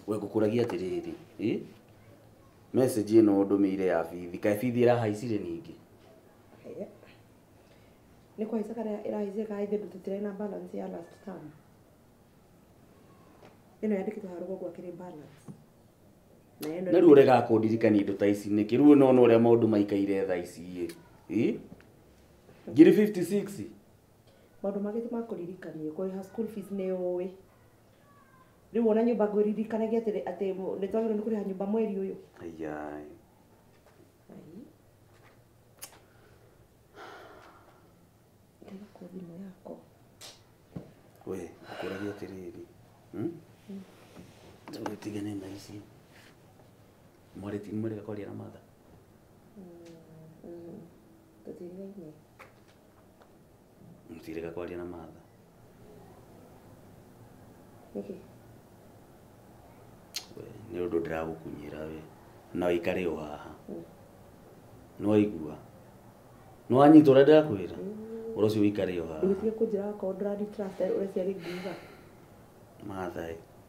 we ngukuragia atiriri message ino ndumire ya bithi ka bithi irahaicire ningi ni kwa isa kana irahaicire ka ithe tutire na balance ya last term ino yandikitwo harugo gwa kire balance na riu rega kundirikania indo ta ici niki riu no uria maundu maikaire tha ici ngiri 56 maundu magiti makuririkania kuriha school fees ni uwi riu ona nyumba nguririkanagia ati ni twagirwo ni kuriha nyumba mweri uyu ayai ndira ko thimo yako we ukuragia atiriri tigane na ici mwareti mwere kwaria na matha tutirigaine mutirega kwaria na matha niki ni undu ndiragukunyira we na ikare o haha no igua no anyita uria ndirakwira urocio wikare o haha ngitige kunjira ko ndirari trust uria ciari nguga matha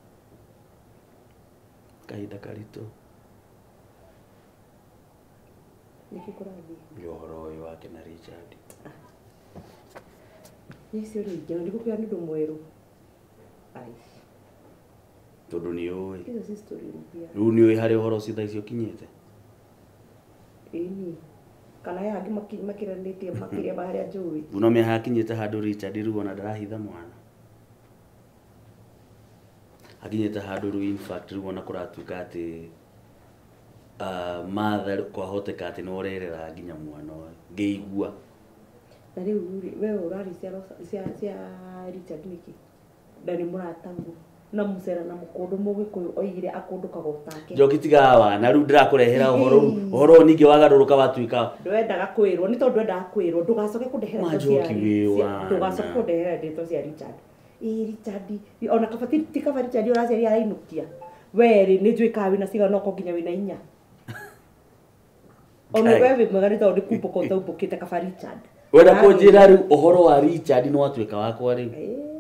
kahinda karitũ niki kurathi nĩ ũhoro ũyũ wake na Richard nĩcio rĩngĩ ndikukwĩra nĩ ũndũ mwerũ tondũ nĩ ũĩ icio ci story mpya rĩu nĩ ũĩ harĩ ũhoro ũcio thaa icio ũkinyĩte ĩni kana ya angĩ makiranĩtie makĩria harĩa njũĩ no me hakinyĩte handũ Richard rĩu ona ndarahitha mwana akinyĩte handũ rĩu in fact rĩu ona kũratuĩka atĩ matha kwahoteka atĩ no ũrerera nginya mwana ũyũ ngĩigua na rĩu we ũrari cia Richard nĩkĩ ndarĩ mũratangu na mũcera na mũkũndũ mũgĩkũyũ oigire akũndũkaga ũtake Njoki tiga wana rĩu ndĩrakũrehera ũhoro ningĩ wagarũrũka watuĩka ndwendaga kwĩrwo nĩ tondũ ndwendaga kwĩrwo ndũgacoke kũndehera ndũgacoke kũndehera ndeto cia Richard Richard ona kabati ti kaba Richard ũraciaria arainukia weri nĩ njũĩkaga wĩna cigana ũko nginya wĩna inya ona wewe mwega nĩ tondũ ndĩkumbũka ũtaumbũkĩte kaba Richard wenda kũnjĩra rĩu ũhoro wa Richard nĩ watuĩka wakwa rĩu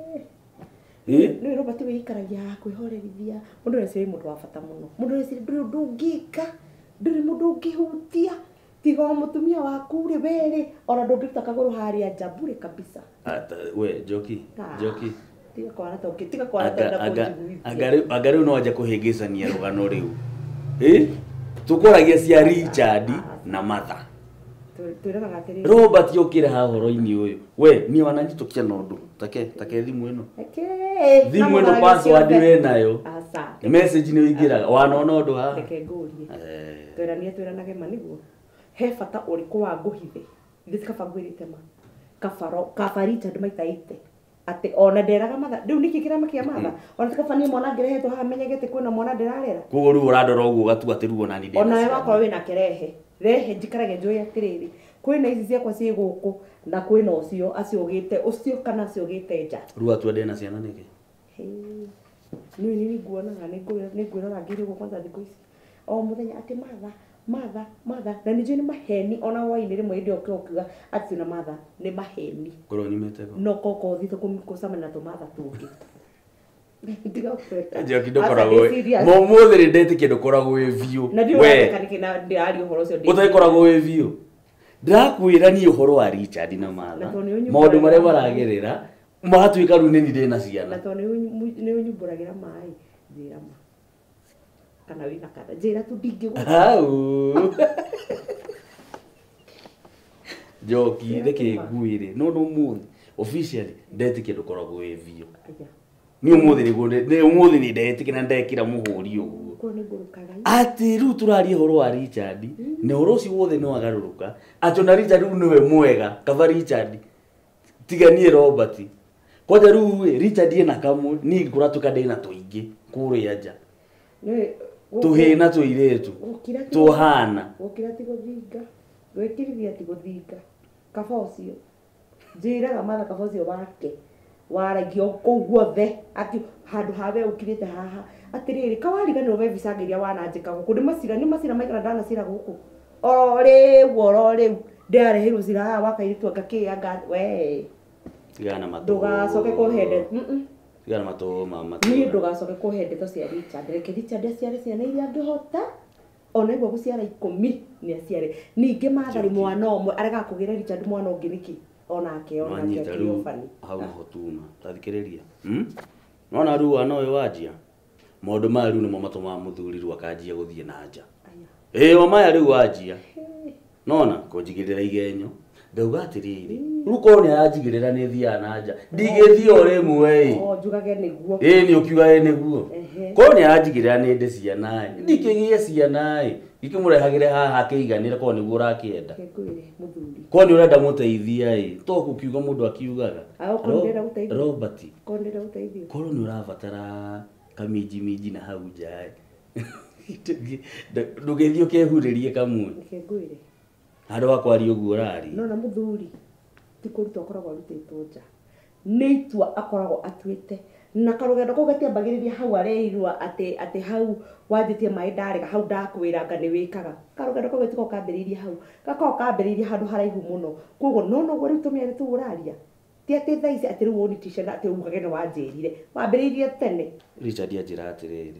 nĩ robati wĩikaragia kwĩhorerithia mũndũ ũrĩa mũndũ wa bata mũno mũndũ ũrĩa ndũrĩ ũndũ ũngĩka ndũrĩ mũndũ ũngĩhutia tiga mũtumia waku rĩ werĩ ona ndũngĩruta kagũrũ harĩa nja bure kabisa we Njoki tiga kwana toke tiga kwana tenda anga rĩu no anja kũhĩngĩcania rũgano rĩu tũkũragia cia Richard na matha twĩraga atĩrĩrĩ Robert yokire ha horo-inĩ ũyũ we niĩ wananyitũkia na ũndũ take thimũ ĩno thimũ ĩno password we nayo message nĩ ũingĩraga wanona ũndũ haha reke ngũrie twĩranage ma nĩguo he bata ũrĩkũ wa ngũhithe ithe tikaba ngwĩrĩte ma kaba Richard maita ite atĩ ona nderaga matha rĩu nĩkĩ kĩrama kĩa matha ona tikaba niĩ mwana ngĩrehetwo haha menyagĩte kwĩna mwana ndĩrarera koguo rĩu ũrandora ũguo ũgatua atĩ rĩu ona nĩ ona we wakorwo wĩna kĩrehe rehe njikarage njũĩ atĩrĩrĩ kwĩna ici ciakwa ciĩ gũkũ na kwĩna ũcio aciũgĩte ũcio kana aciũgĩte nja rĩu atua ndĩna ciana nĩkĩ nĩ nguonaga nĩ ngwĩrora ngĩrĩ gũkũ kwanza thikũ ici o mũthenya atĩ matha na nĩ njũĩ nĩ maheni ona hwainĩ rĩmwe hĩndĩ ĩyo ũkiuga atĩ na matha nĩ maheni ngorwo nyumĩte no koko thitũ kũcamana na tũmatha tũngĩ Njoki ndũkoragwo mũthĩ rĩ ndetĩkia ndũkoragwo wĩ biũ na ndĩrari ũhoro ũcio ũtakoragwo wĩ biũ ndĩrakwĩra niĩ ũhoro wa Richard na matha maũndũ marĩa maragerera magatuĩka rĩu nĩ niĩ ndĩna ciana na tondũ nĩ ũnyumbũragĩra maĩ njĩra ma kana wĩna kana njĩra tu ndingĩgũa Njoki reke ngwĩre no mũthĩ officially ndetĩkia ndũkoragwo wĩ biũ ni umuthi ni ndetĩkia na ndekĩra mũhũri ũguo atĩ rĩu tũraria ũhoro wa Richard nĩ ũhoro ũcio wothe nĩ wagarũrũka atĩ na Richard rĩu nĩwe mwega kaba Richard tiganie Robert koja rĩu Richard ena kamwe niĩ kũratuĩka ndĩna tũingĩ kũrĩa nja tũhĩna tũirĩtu tũhana gũkĩra ti gũthinga gwĩkirithia ti gũthinga kaba ũcio njĩraga matha kaba ũcio wake waragio kũu guothe atĩ handũ have ũkirĩte haha atĩrĩrĩ kawariganĩrwo we visa ngĩria wananjĩka gũkũ nĩ macira maigana ndanacira gũkũ oro rĩu ndĩrareheirwo cira haha wakairĩtu anga kĩanga we tigana matũ ndũgacoke kũhende tigana mato mama Niĩ ndũgacoke kũhe ndeto cia Richard. Reke Richard aciare ciana iria angĩhota. Ona iguo gũciara 10 nĩ aciare. Ningĩ mathari mwana ũmwe arega kũgĩra Richard mwana ũngĩ nĩkĩ? Onake akĩrĩ obani. Hau naho tuma. Tathikĩrĩria. Nona rĩu wana ũyũ wanjia. Maũndũ maya rĩu nĩmo matũmaga mũthuri rĩu akanjia gũthiĩ na nja. Ĩĩ maya rĩu wanjia. Nona kũnjigĩrĩra igenyo. Ndauga atĩrĩrĩ. Rĩu korwo nĩ aranjigĩrĩra nĩ thiaga na nja. Ndigĩthiĩ o rĩmwe. Njugage nĩguo. Ĩĩ nĩ ũkiuga nĩguo. Korwo nĩ aranjigĩrĩra nĩ ndĩ ciana. Ndikĩgĩe ciana. Ikĩmũrehagĩre haha akĩiganĩra korwo nĩguo ũrakĩenda. Korwo nĩ ũrenda mũteithia to gũkiuga mũndũ akiugaga. Robert. Korwo nĩ ũrabatara kaminji na hau nja. Ndũgĩthiĩ ũkehurĩrie kamwe. Handũ wa kwaria ũguo ũrari. No na mũthuri ti kũruta akoragwo arutĩtwo nja. Nĩ itua akoragwo atuĩte. Na karũgendo kau gatiambagĩrĩria hau areirwo atĩ hau wanjĩtie maĩ ndarega hau ndakwĩranga nĩ wĩkaga. Karũgendo kau gatiko kambĩrĩirie hau. Gakoragwo kambĩrĩirie handũ haraihu mũno. Koguo no guo rĩu tũmĩare tu ũraria. Ti atĩ thaa ici atĩ rĩu wonitisha na atĩ ugage nĩ wanjĩrire. Wambĩrĩirie tene. Richard anjĩra atĩrĩrĩ.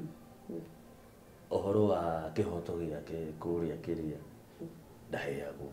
Ũhoro wa kĩhoto gĩake kũrĩa kĩrĩa ndaheagwo.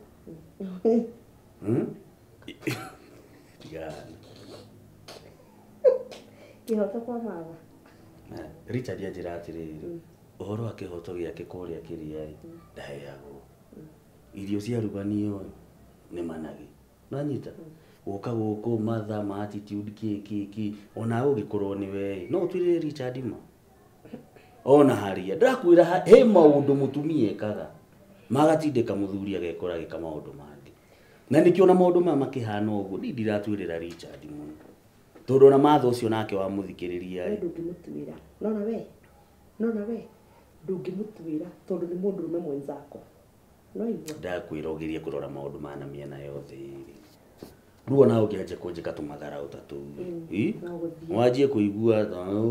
Kĩhoto kwa mama. Richard anjĩra atĩrĩrĩ. Ũhoro wa kĩhoto gĩake kũrĩa kĩrĩa ndaheagwo. Irio ciaruganio nĩ managi. Nanyita. Gũka gũkũ matha ma attitude kiki ona ũgĩkorwo nĩ we. No ũtuĩre Richard ma. Ona haria ndakwĩra he maũndũ mũtumia ekaga. Magatindĩka mũthuri agekora gĩka maũndũ mangĩ. Na nĩkĩo na maũndũ maya makĩhana ũguo ndiratuĩrĩra Richard mũno. Tondũ na matha ũcio nake wa mũthikĩrĩria. Ndũngĩmũtuĩra. Nona we ndũngĩmũtuĩra tondũ nĩ mũndũ rũme mwenzako. No igua. Ndakwĩra ũgerie kũrora maũndũ ma na mĩena yothe ĩrĩ. Rĩu ona ũngĩanjia kũnjĩka tũmatharaũ ta tũu. Wanjie kũigua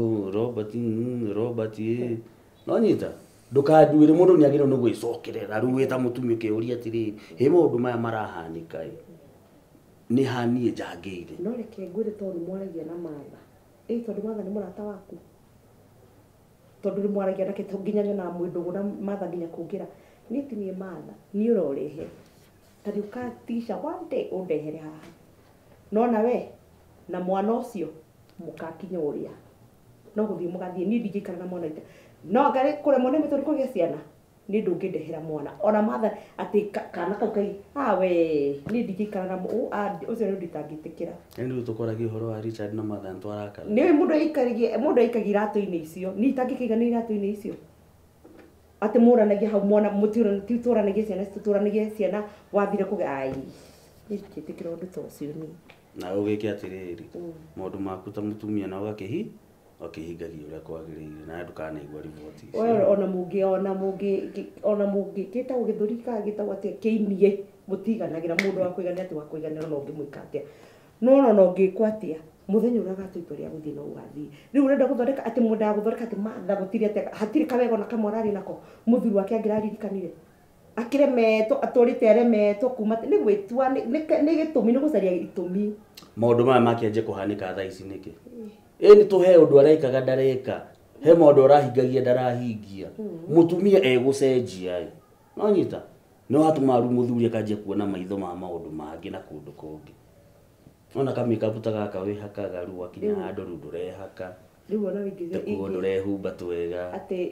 Robert no nyita. Ndũkanduĩre mũndũ nĩ agĩrĩirwo nĩ gwĩcokerera rĩu wĩ ta mũtumia ũkĩũria atĩrĩrĩ he maũndũ maya marahanĩka nĩ haniĩ njangĩire. No reke ngwĩre tondũ mwaragia na matha. Tondũ matha nĩ mũrata waku. Tondũ nĩ mwaragia nake nginya nyona mwĩndũgũ na matha nginya kũngĩra. Niĩ ti niĩ matha niĩ ũrorehe. Tari ũkatisha one day ũndehere haha. Nona we na mwana ũcio mũkakinya ũrĩa. No gũthiĩ mũgathiĩ niĩ ndingĩikara na mwana ita. No ngari kũremwo nĩ mĩtũrĩ kũgĩa ciana. Niĩ ndũngĩndehera mwana. Ona matha atĩ kana kau kai we niĩ ndingĩikara na ũcio nĩ nditangĩtĩkĩra. Nĩ tũkoragia ũhoro wa Richard na matha ntwarakara. Nĩ mũndũ aikagia iratũ-inĩ icio. Niĩ itangĩkĩigana iratũ-inĩ icio. Atĩ mũranagia hau mwana mũtũranagia ciana tũtũranagia ciana wathire kũgĩa niĩ ndingĩtĩkĩra ũndũ ta ũcio niĩ. Na ũgĩke atĩrĩrĩ maũndũ maku ta mũtumia na ũgakĩhingagia ũrĩa kwagĩrĩire na ndũkanaigua riboti icio. Ona mũngĩ gĩtagwo gĩthũri kana gĩtagwo atĩa kĩinie mũtiganagĩra mũndũ wa kũiganĩra atĩ wa kũiganĩra no ũngĩmwĩka atĩa. No ũngĩkwo atĩa mũthenya ũrĩa agatua itua rĩa gũthiĩ no ũgathiĩ. Rĩu ũrenda gũthondeka atĩ mũndũ wa gũthondeka atĩ matha gũtirĩ atĩa hatirĩ kawega ona kamwe ararĩ nako mũthuri wake angĩraririkanire. Akĩremetwo atũrĩte aremetwo kuma nĩ gwĩtua nĩ gĩtũmi nĩ gũcaria itũmi. Maũndũ maya makĩanjia kũhanĩka thaa ici nĩkĩ? Nĩ tũhe ũndũ arekaga ndareka. He maũndũ arahingagia ndarahingia. Mũtumia egũcenjia. No nyita. No hatũma rĩu mũthuri akanjia kuona maitho ma maũndũ mangĩ na kũndũ kũngĩ. Ona kamĩkabu ta gaka wĩhakaga rĩu akinya handũ rĩu ndũrehaka. Rĩu ona wĩngĩthiĩ ndũrehumba twega. Atĩ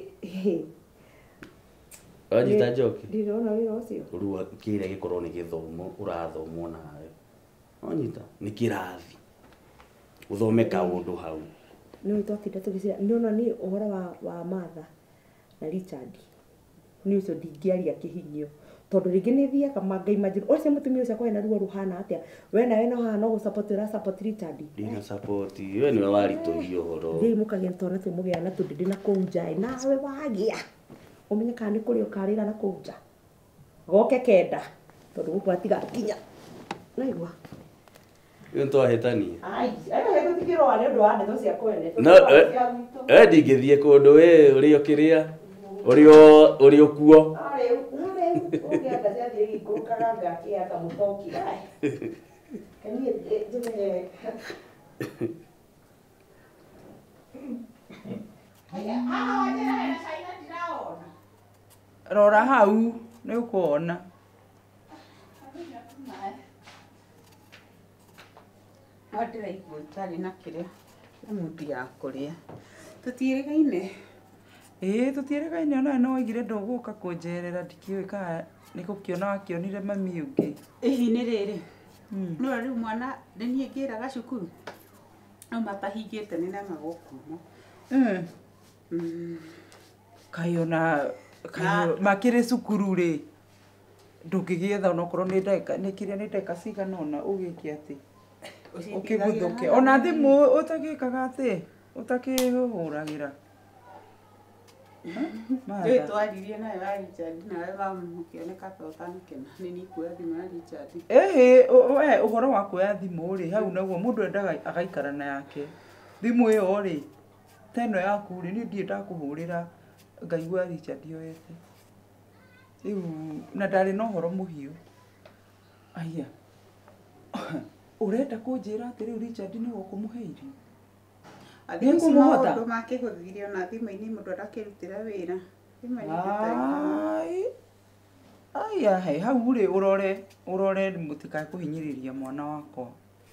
Wanyita njoki. Ndirona wĩra ũcio. Rĩu kĩrĩa gĩkorwo nĩ gĩthomo ũrathomwo nawe. Wanyita nĩ kĩrathi. Ũthome kaũndũ hau. Nĩ twatinde tũgĩcira nĩona nĩ ũhoro wa matha na Richard. Nĩ ũcio ndingĩaria kĩhinyio. Tondũ rĩngĩ nĩ thiaga Ngai manjĩra ũcio mũtumia ũcio akorwo na ruo ruhana atĩa. We nawe no haha no gũsupport support Richard. Ndina support. We nĩwe waritũhia ũhoro. Thiĩ mũkagĩa twana tũ mũgĩa na tũndĩndĩ na kũu nja. Nawe wagĩa. Ũmenye kana nĩ kũrĩ ũkarĩra na kũu nja. Goke kenda. Tondũ gũkũ atigakinya. Naigua. Nĩ twahĩtania. Aya tũtigĩrwo nĩ ũndũ wa ndeto cia kwene. No ndingĩthiĩ kũndũ we ũrĩ kĩrĩa ũrĩ kuo. Ũngĩanga ciathiĩ gĩkũrũkaga ngakĩaka mũtoki. Rora hau nĩ ũkuona. Ndĩraigua itarĩ na kĩrĩa mũndi ya kũrĩa. Tũtiĩrĩgaine. Ĩĩ tũtiĩrĩgaine, ona no oigire ndũgũka kũnjerera, ndikĩũĩ kana nĩ gũkĩona wakĩonire mami ũngĩ. Ihinĩ rĩrĩ no rĩu mwana nĩ niĩ ngĩraga cukuru no matahingĩte nĩ nema gũkuma. Kaĩ ona makĩrĩ cukuru rĩ ndũngĩgĩetha onokorwo nĩ ndagĩka cigana ũna ũgĩke atĩ ũkĩguthũke ona thimũ ũtagĩkaga atĩ ũtakĩhũragĩra. Rĩu twaririe nawe wa Richard nawe mũkĩoneka ta ũtanakena nĩ niĩ kuoya thimũ ya Richard. We ũhoro wa kuoya thimũ rĩ hau naguo mũndũ endaga agaikara na yake. Thimũ ĩyo rĩ ta ĩno yaku rĩ niĩ ndirĩ ndakũhũrĩra ngaigua Richard yoete. Rĩu na ndarĩ na ũhoro mũhiũ. Aya ũrenda kũnjĩra atĩ rĩu Richard nĩ ũkũmũhe irio? Athimũ maũndũ makĩhũthĩrio na thimũ-inĩ mũndũ arakĩrutĩra wĩra. Aya he hau rĩ ũrore mũtikae kũhinyĩrĩria mwana wakwa.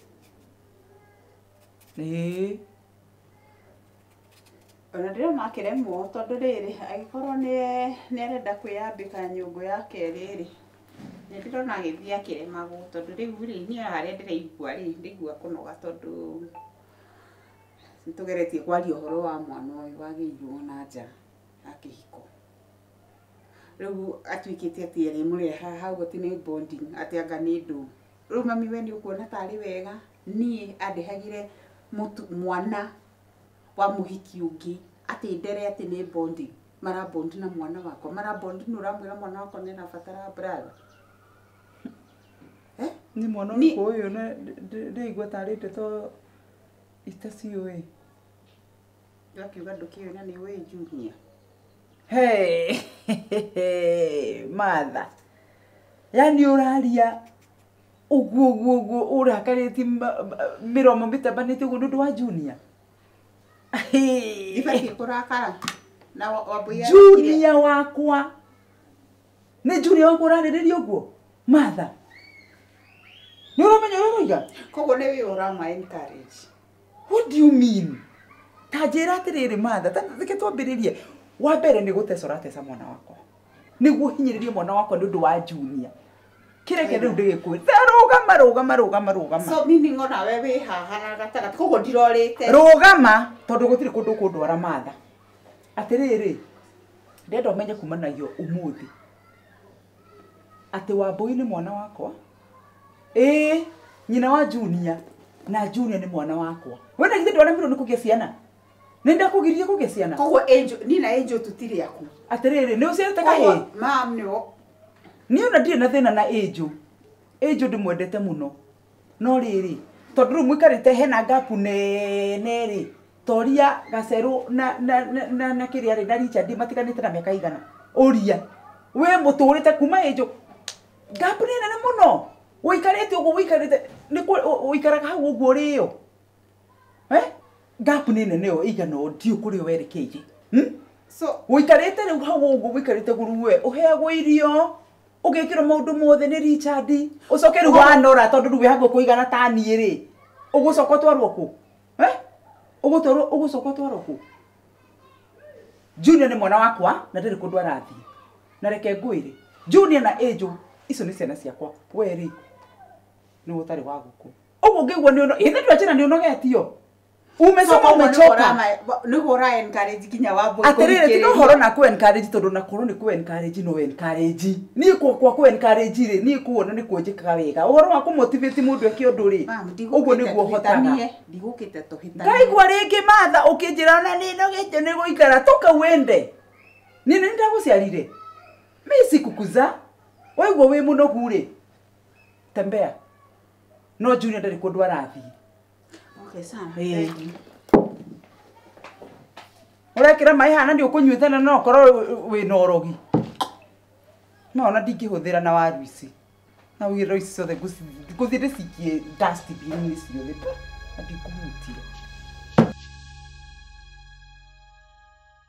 Ona ndĩrona akĩremwo tondũ rĩrĩ agĩkorwo nĩ arenda kwĩyambĩka nyũngũ yake rĩrĩ nĩ ndĩrona agĩthiĩ akĩremagwo tondũ rĩu rĩ niĩ harĩa ndĩraigua rĩ ndĩigua kũnoga tondũ nĩtũgeretie kwaria ũhoro wa mwana ũyũ wagĩirwo na nja ya kĩhiko. Rĩu atuĩkĩte atĩ arĩmũreha hau atĩ nĩ bonding atĩ anga nĩ ndũ. Rĩu mami we nĩ ũkuona tarĩ wega niĩ andĩhagire mwana wa mũhiki ũngĩ atĩ ndere atĩ nĩ bonding marabondi na mwana wakwa marabondi nĩ ũramwĩra mwana wakwa nĩ arabatara brother. Nĩ mwana ũrĩkũ ũyũ ndĩraigua tarĩ ndeto itaciũĩ. Ngakiuga ndũkĩũĩ na nĩ wĩ Junior. Martha yani ũraria ũguo ũrakarĩti mĩromo mĩtambanĩte ũguo nĩ ũndũ wa Junior. Ibatiĩ kũrakara na wambũia Junior wakwa nĩ Junior wakwa ũrarĩrĩria ũguo Martha. Nĩ ũramenya ũrĩa ũroiga? Koguo nĩ wĩ ũrama encourage. What do you mean? Ta njĩra atĩrĩrĩ Martha, reke twambĩrĩrie. Wa mbere nĩ gũteca ũrateca mwana wakwa. Nĩguo hinyĩrĩrie mwana wakwa nĩ ũndũ wa Junior. Kĩreke rĩu ndĩgĩkwĩra. Rũgama. So meaning ona we wĩ haha na gatagatĩ koguo ndirorĩte. Rũgama tondũ gũtirĩ kũndũ kũndwara Martha. Atĩrĩrĩ ndenda ũmenye kumanagio ũmũthĩ atĩ Wambũi nĩ mwana wakwa. Nyina wa Junior na Junior nĩ mwana wakwa. We na githĩ ndwaremirwo nĩ kũgĩa ciana? Nĩ ndakũgirie kũgĩa ciana? Koguo Angel ni na Angel tutirĩ aku. Atĩrĩrĩ nĩ ũciarĩte kahĩĩ? Mam nĩo. Niĩ ona ndirĩ na thĩna na Angel. Angel ndĩmwendete mũno. No rĩrĩ tondũ rĩu mũikarĩte hena ngapu nene rĩ Toria Gaceru na kĩrĩa rĩ na Richard matiganĩte na mĩaka igana. Ũria we mũtũrĩte kuma Angel ngapu nene mũno. Ũikarĩte ũguo ũikarĩte nĩ ũikaraga hau ũguo rĩo. Ngapu nene nĩyo igana ndio kũrĩ werekeire. So ũikarĩte rĩu hau ũguo ũikarĩte guruwe ũheagwo irio ũgĩkĩrwo maũndũ mothe nĩ Richard ũcoke rĩu wanora tondũ rĩu wĩhagwo kũigana ta niĩ rĩ ũgũcoka twarwo kũ? Ũgũcoka twarwo kũ? Junior nĩ mwana wakwa na ndarĩ kũndũ arathiĩ. Na reke ngwĩre Junior na Angel icio nĩ ciana ciakwa. We rĩ nĩ ũtarĩ wa gũkũ. Ũguo ngĩigua nĩ ono ĩthĩ twachana nĩ onogetio. Umesoma umechoka. Nĩguo ra encourage kinya Wambũi. Atĩrĩrĩ ti ũhoro na ku encourage tondũ na korwo nĩ ku encourage no encourage. Niĩ kwa ku encourage rĩ niĩ kuona nĩ kũnjĩkaga wega. Ũhoro wa ku motivate mũndũ eke ũndũ rĩ. Ũguo nĩguo hotaga. Ndigũkĩte tũhĩtania. Ngaigua rĩngĩ Martha ũkĩnjĩra na nĩ nogete nĩ gũikara toka wende. Niĩ nĩ ndagũciarire. Mimi sikukuza. Waigua wĩ mũnogu rĩ. Tembea. No Junior ndarĩ kũndũ arathiĩ. Okay sana. Ũrekĩra maĩ hana nĩ ũkũnyuĩthana no korwo wĩna ũrogi. No ona ndingĩhũthĩra na waru ici. Na wĩra ici ciothe ngũthiĩ ndĩcikie dustbin-inĩ ciothe. Ndikũhutia.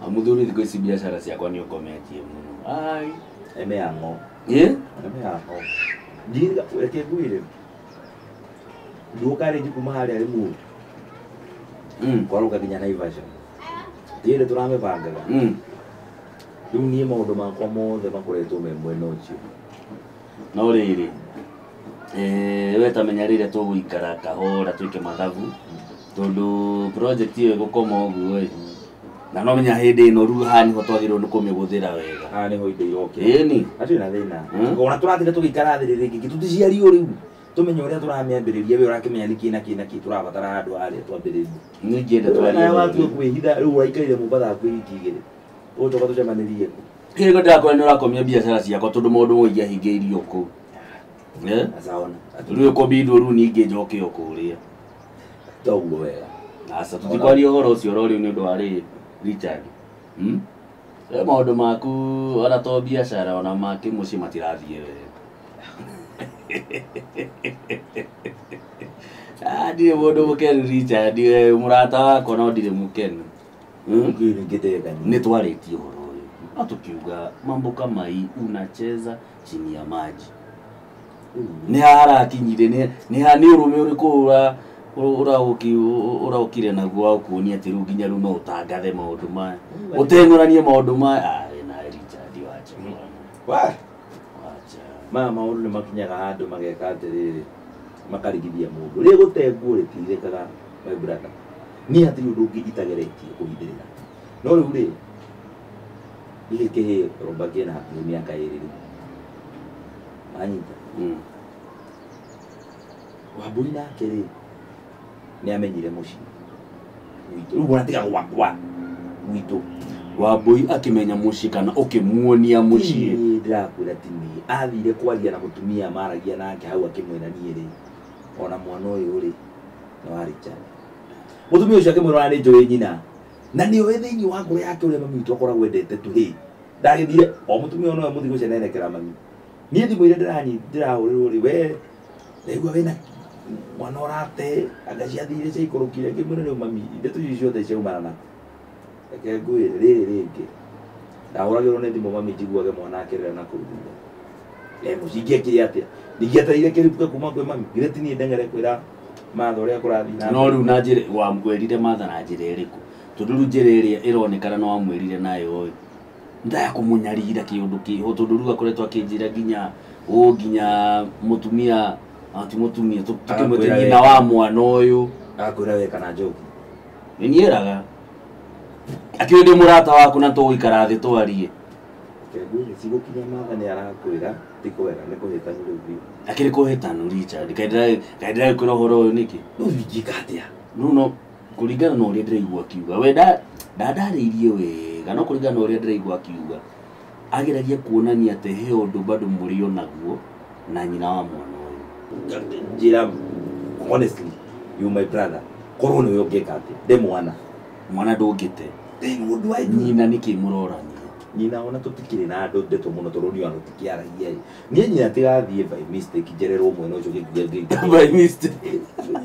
Amuthuri thiko ici biashara ciakwa ni ukometie muno. Ai. Emeango. Emeango. Njira ureke gwire. Ndukare jikuma hali ari mu. Kwaruka kinya Naivasha. Ndiye turame bangaga. Riu nie maundu makwa mothe makoretwo me mwena ucio. No riri. We tamenya rire tuguikara kahora twike mathabu. Tondu project iyo igukoma uguo na no menya hindi ino ru hani ho twagirwo ni kumiguthira wega. Ni ho inde yoke. Ni. Acio na thina. Ona turatire tugikara thiri riki tuticiario riu. Tumenye uria turamiambiriria we urakimenya niki na kina turabatara andu aria twambiriria. Ni ngenda twari. Na watu kwihitha riu uraikaire mubatha kwigigire. Ucoka tucemanirie ku. Kiko ndakora ni urakomia biashara ciakwa tondu maundu moigia hingeirio ku. Asaona. Riu ko bidu ru ninge njoke okuria. Taugo wega. Asa tutikwaria horo ucio rori ni undu wari Richard. Maundu maku ona to biashara ona maki muci matirathie wega. Ndire mundu mukeni Richard, murata wakwa no ndire mukeni. Ni twarĩtie ũhoro ũyũ no tukiuga mambo kama hii unacheza chini ya maji. Ni harakinyire ni urume uriku uraukire naguo ukuonia ati riu nginya riu no utangathe maundu maya uteng'uranie maundu maya na Richard wacha maundu ni makinyaga handu mageka atiriri makarigithia mundu ri gutenguo ritirikaga my brother ni ati undu ungi itageretie kuhithirira no riu ri ile ke roba kena ni miaka iri anyita Wambui nake ri ni amenyire muci witu riu unatiga gwakwa witu Wambui akimenya muci kana ukimuonia muci ndirakwira tini athire kwaria na mutumia maragia nake hau akimwira nie ri ona mwana uyu ri no ari Richard mutumia ucio akimwira ni njui nyina na ni we thiini wa ngoro yake uria mami witu akoragwo endete tu hi ndagithire o mutumia no muthi gucenenekera mami nie thimwire ndirahurirwo ri we ndaigua wena mwana orate agaciathire cia ikurukire ngimwira riu mami ndeto icio ciothe ciaumana na reke ngwire riri ringi ndahuragirwo ni thimu mami njiguage mwana akirira na kuruthia mucingie kiri atia ndingiatarire kiribuka kuma kwi mami gire tini ndengere kwira matha uria kurathi na no riu na njire wa mwirire matha na njire iriku tondu riu njire iria ironekana no amwirire nayo oi ndaya kumunyarira kiundu kiho tondu riu akoretwo akinjira nginya mutumia ati mutumia tukimwete nyina wa mwana uyu akwira we kana njoki nieraga akiwende murata waku na tuikara thi twarie kegwire cigukinya matha ni arakwira tikwega ni kuhitanu riu biu akiri kuhitanu Richard kaendera kwira horo uyu niki no wingika atia no kuringana na uria ndiraigua kiuga we ndariirie wega no kuringana na uria ndiraigua kiuga ageragia kuonania ati he undu bado murio naguo na nyina wa mwana uyu njira honestly you my brother korone we ungeka ati de mwana ndungite mundu wa nyina niki murorania nyina ona tutikire na andu ndeto muno toroni wa tutikiaragia nie nyina tigathie by mistake njererwo mwena ucio gikugia by mistake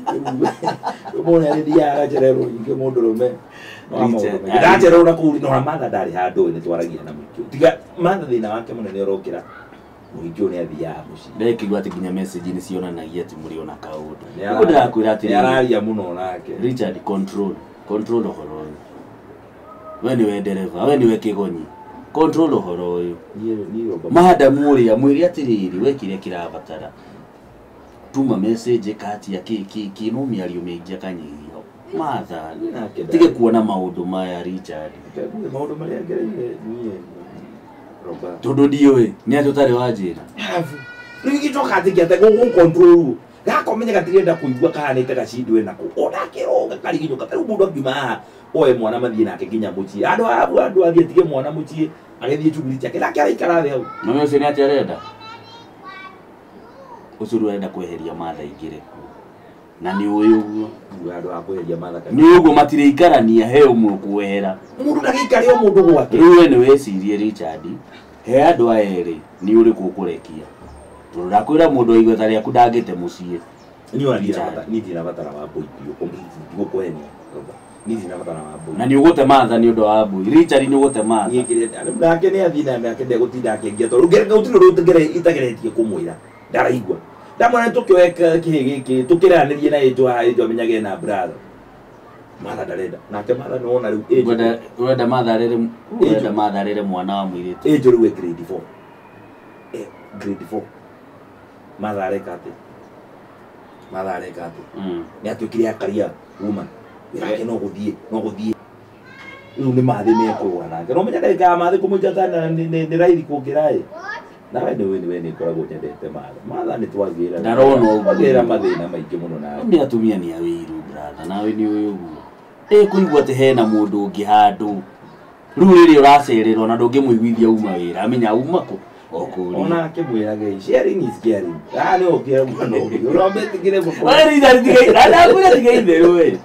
mona ndia agererwo inge mundu rume ndajerwo na kuri no matha ndari handu ni twaragia na mwikio tiga matha thina wake munene urokira mwikio ni athia muci ndekigwa ati nginya message ni cionanagia ati muri ona kaundu niko ndakwira ati ni araria muno nake Richard control uhoro uyu we ni we dereva we ni we kigonyi control uhoro uyu madam uria mwiri atiriri we kiria kirabatara tuma message kati ya kino miario mingi akanyihio matha tige kuona maundu maya Richard maundu maria ngereire nie roba tondu ndiwe ni atutari wajira riu gicoka atigiate gugu control gakomenya gatirenda kuigua kahanite gacindwe nako ona kiroga kariginyuka riu mundu angiuma oe mwana mathie nake nginya mucie andu athie tige mwana mucie agithie chuguri ciake nake araikara thi hau na mimi ucio ati arenda ucuru arenda kweheria matha igire na ni uyu uguo andu akweheria matha ni uguo matiriikarania he umwe kuwera mundu ndagikari o mundu gwake riu ni wecirie Richard he andu aeri ni uri kukurekia turakwira mundu aigwe tari aku ndangite mucie ni ora dira batara wa boy yo complete gukwenia ni zinabatana mabu na ni ugote matha ni undu wa mbui Richard ni ugote matha ni kile ndake ni athina ndake de gutinda akingia to rugereka utino rutigere itageretie kumwira ndaraigwa ndamwana tukioeka kihigi tukiranirie na ejo amenyage na brother matha ndarenda nake matha no ona riu ejo wenda matha rere mwana wa mwiritu ejo riu grade 4 grade 4 matha rekate ni atuikire akaria woman yake no guthie riu ni mathi me kurwa nake no menya ndeka mathi kumujatana ni raithi kungirai na we ni koragwo nyendete matha ni twagira ndarona ugira mathina maingi muno na ni atumia ni awiru brother nawe ni uguo kuigua te hena mundu ungi handu riu riri uracererwo na ndungimuiguithia uma wira amenya uma ku okuri ona akimwirage sharing is caring ni okira mwana uyu uromete kire mko wari ndarige ndakuga tigeithe we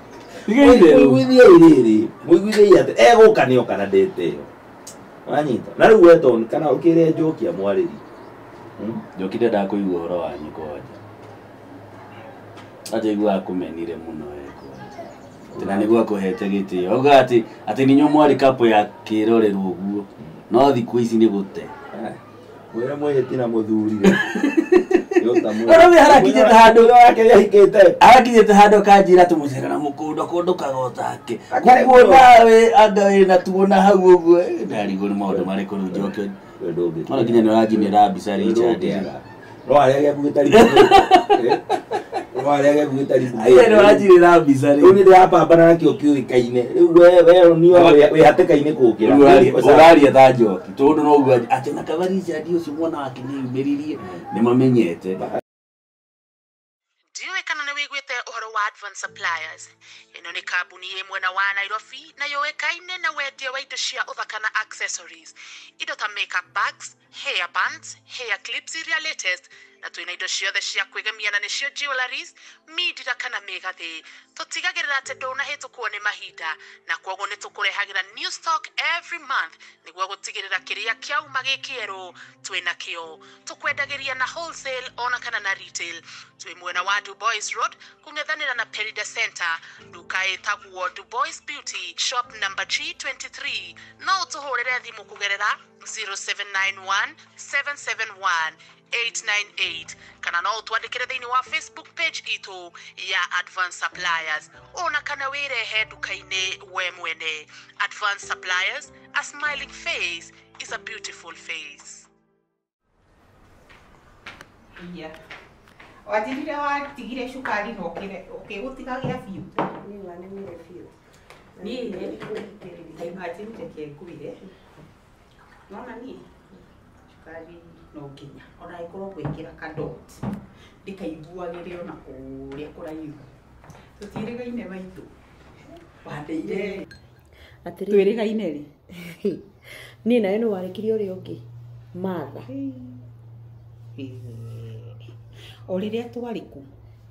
muiguithie ate eguka ni okana ndete wanyita na riu weto kana ukire njokia mwariri njokire ndakuigua horo wanyu koja ati igua kumenire muno tena niguo akuhete gitio auga ati ninyo mwari kapo ya kirorerwo uguo no thiku ici ni gute wera mwe tina muthuri yota mwe ora we harakinyete handu yake yahikete harakinyete handu kanjira tumucera na mukundo kundu kagotake kuguo nawe anga wina tuona hau uguo ndarigo ni maundu mariku riu njoke ndoge ona kinya ni urajinira mbica Richard no arege bugitari arege bugitari aye no urajinira mbica riu ni hapa bana nakio kiuikaine riu we ni we hatekaine kukira uraria ta njoki tondu no uguo ati na Richard ucio mwana wake ni umiririe ni mamenyete Ndiũĩkana nĩ wĩiguĩte ũhoro wa Advance Suppliers. Ĩno nĩ kambuni ĩmwe na wa Nairobi na yũĩkaine na wendia wa indo cia ũthaka na accessories. Indo ta makeup bags, hair bands, hair clips iria latest na twĩna indo ciothe cia kwĩgemia na nĩcio jewelries, mindira kana mĩgathĩ. Tũtigagĩrĩra atĩ ndũnahĩtũkwo nĩ mahinda na kwoguo nĩ tũkũrehagĩra new stock every month nĩguo gũtigĩrĩra kĩrĩa kĩauma gĩ kĩerũ twĩna kĩo. Tũkwendagĩria na wholesale ona kana na retail. Twĩ mwena wa Du Bois Road kũng'ethanĩra na Perida Center. Nduka ĩtagwo Du Bois Beauty shop number G23. No ũtũhũrĩre thimũ kũgerera 0791 771 898 kana no utwandikire thini wa Facebook page itu ya Advance Suppliers ona kana wirehe dukaine we mwene. Advance Suppliers, a smiling face is a beautiful face. Watirire watigire cukari no ukigutigagira biu ni wanemire biu ni imagine tekekuire nona ni cukari no nginya ona ikorwo gwikira kadot ndikaiguagire ona kuria kuraihu tutirigaine baitu wandeire twirigaine ri ni nawe no warekirie uri ungi matha oriria twariku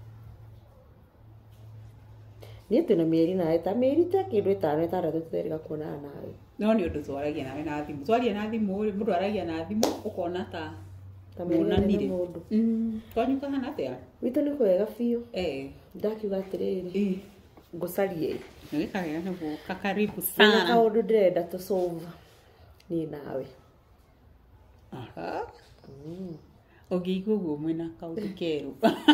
ni twina mieri nawe ta mieri ta kindu 5-6 tuteriga kuonana nawe no ni undu twaragia nawe na thimu twaria na thimu ri mundu aragia na thimu ukona ta muonanire twanyuka hana atia witu ni kwega biu ndakiuga atiriri ngucarie wikagera nugu kakaribu sana sana kaundu ndirenda tu solve ni nawe ũngĩigua ũguo mwĩna kaũndũ kerũ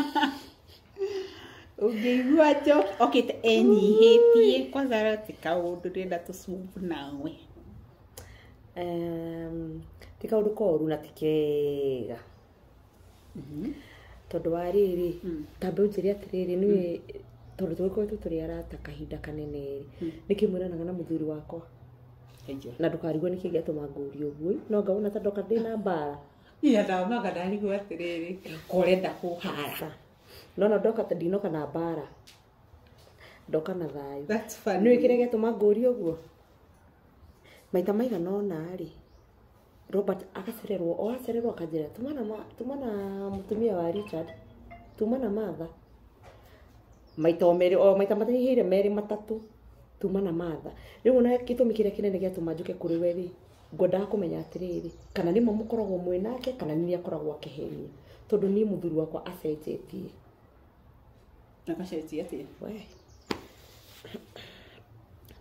ũngĩigua okĩte enyihĩtie kwanza ti kaũndũ ndĩrenda tũcumbu nawe ti kaũndũ koru na ti kega tondũ wa rĩrĩ tambe ũnjĩre atĩrĩrĩ nĩwe tondũ tũgĩkoretwo tũrĩ arata kahinda kanene nĩkĩ mwĩranaga na mũthuri wakwa na ndũkarigwo nĩkĩ gĩatũma ngũrie ũguo no ngabona ta ndoka ndĩna mbara ndamaga ndarigwo atĩrĩrĩ kũrenda kũhara no ndoka ta ndinoka na mbara ndoka na thayũ that's funny nĩwe kĩrĩa gĩatũma ngũrie ũguo maita maigana ũna rĩ Robert agacererwo akanjĩra tumana mũtumia wa Richard tumana matha maita merĩ o maita matanyihĩire merĩ matatũ tumana matha rĩu ona gĩtũmi kĩrĩa kĩnene gĩatũma njuke kũrĩ we rĩ ngwendaga kũmenya atĩrĩrĩ kana nĩ mũkoragwo mwĩ nake kana nĩ akoragwo akĩhenia tondũ niĩ mũthuri wakwa acenjetie akacenjia atĩa we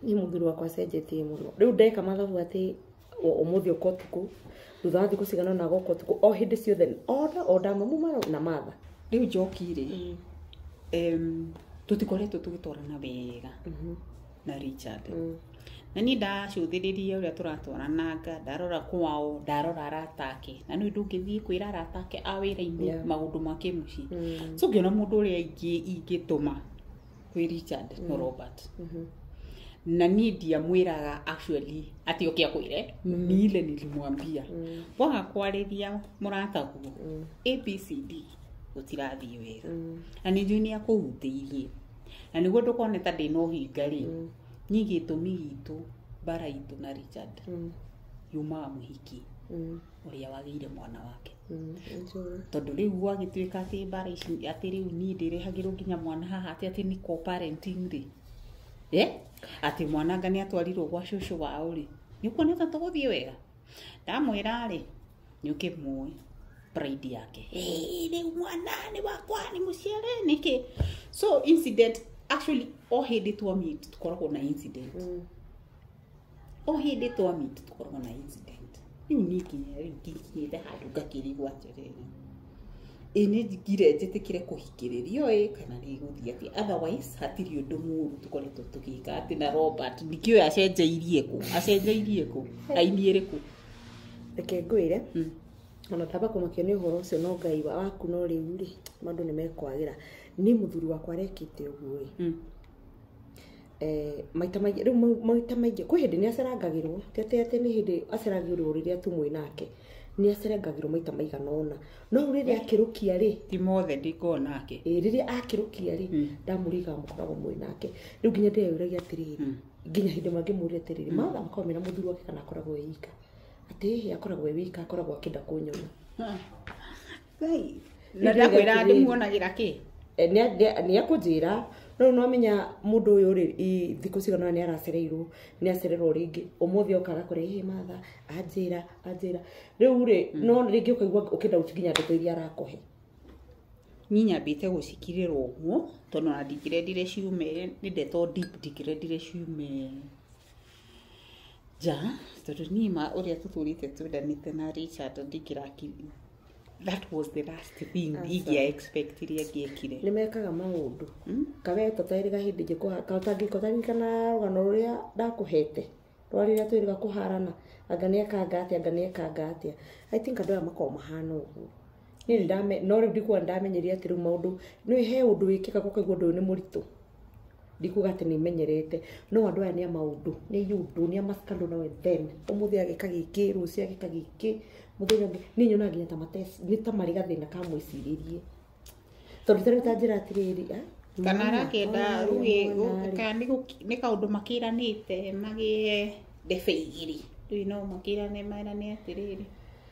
ni muthuri wakwa cenjetie muno riu ndeka mathabu ati umuthi ukotuku thutha wa thiku cigana na gokotuku o hindi ciothe oda mamu na matha riu njokire tutikoretwo tugitwarana wega na Richard na ni ndacuthiririe uria turatwarananga ndarora kwao ndarora aratake na ni ndungithie kwira aratake a wira-ini maundu ma kimuci so ngiona mundu uria ingituma kwi Richard no Robert na ni ndiamwiraga actually ati okia kwire nile nilimwambia waga kwarithia murataguo ABCD utirathie wega na ni junior kuhuthirie na niguo ndukoneta ndina uhinga ri ni gitumi gitu bara itu na Richard yuma muhiki uria wagire mwana wake tondu riu agituika ati bara ici ati riu ni ndirehagirwo nginya mwana haha ati ni co-parenting ri ati mwana ngani atwarirwo gwa shushu wao ri ni kuoneta tuguthie wega ndamwira ri ni ukimwe pride yake ni mwana ni wakwa ni muciare niki so incident actually o hindi twa meet tukoragwo na incident o hindi twa meet tukoragwo na incident riu nikinyire handu ngakirigwo atiriri ine ngire njitikire kuhikiririo kana ni guthia ati otherwise hatiri undu muru tukoretwo tukika ati na Robert ndikio acenjeirie ku ainiere ku reke ngwire ona taba kumakio ni uhoro ucio no ngai waku no riu ri mandu ni mekwagira ni muthuri wakwa rekite uguo maita maingi kwi hindi ni acerangagirwo tete ni hindi acerangagirwo riria tumwe nake ni acerangagirwo maita maigana ona no riria akirukia ri ti mothe ndiko nake riria akirukia ri ndamuriga mukoragwo mwe nake riu nginya ndeyuragia atiriri nginya hindi mangimuri atiriri matha makomera muthuri wake kana akoragwo eika ati akoragwo wika akoragwo akenda kunyona ngai na ndakwira ndimuonagira ki ni akunjira no menya mundu uyu ri thiku cigana ni aracereirwo ni acererwo ringi umuthi okaga kurehe matha anjira riu ri no ringi ukaigwa ukenda utinginya ndeto iria arakohe ninya bite gucikirirwo guo tondu na ndikirendire ciume ni ndeto deep ndikirendire ciume ja tondu nima uria tuturite twendanite na Richard ndikirakiri that was the last thing igia expect iria giekire ni mekaga maundu kawe tatairiga hindi je kotangiko kana rugano ruria ndakuhete rwariria twiriga kuharana angania kangate I think andu makoma mahana uguo ni ndame no ri ndikuwa ndamenyeria ati ru maundu ni he undu wikika kukaigwa undu ni muritu ndikuga ati ni menyerete no andu aya ni maundu ni yundu ni amaskando na then umuthi agika giki rucia agika giki muthenya ni nyona nginya ta matesi ni ta mari gathina ka mwiciririe tondu tari tanjira atiriri kana rakenda rugi kandi ni kaundu makiranite magi defeigiri tu no makirane mairane atiriri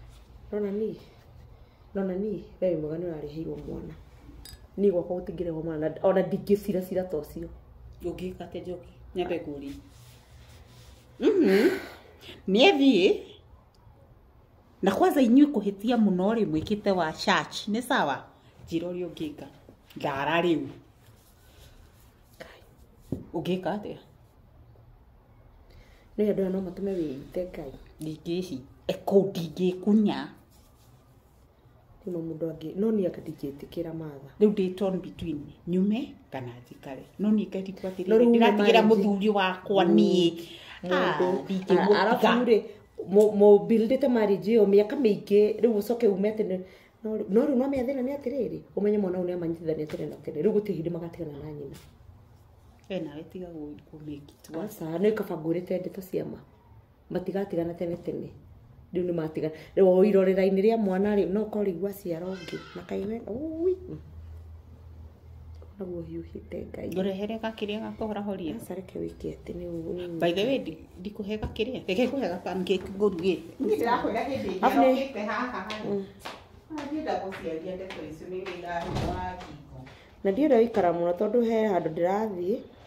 nona ni wewe mugani urarihirwo mwana ni gwakwa gutingirehwo mwana ona ndingicira tocio ugika te joki nyambe kuri niethie na kwanza inyui kuhitia muno ri mwikite wa church ni sawa jirori ugika ngara riu ugika atia ni andu no matume wite kai ndigici ndingikunya no mundu angi no ni akadigetikira matha riu ndi torn between nyume kana njikare no ni ngati kwatiri ndiratigera muthuri wakwa ni arafu ri mo buildite marriage o miaka mingi riu ucoke umete no riu no meathina ni atiriri umenye mwana uyu ni amanyitithania tene na tene riu gutihindi magatigana na nyina nawe tiga kumiki asa ni kabangurite ndeto ciama matigatigana tene riu ni matigana riu irorera-ini ria mwana ri no korigwa ciarongi na kaiwe ui naguo hiuhite ngai ngurehere gakiria gakuhora horia sareke wiki ati ni by the way ndikuhe gakiria reke kuhega pancake nguruge ndirakwira hindi ndirokite haha ndienda guciaria ndeto icio ni wira wa kiko na ndienda ikara muno tondu he handu ndirathie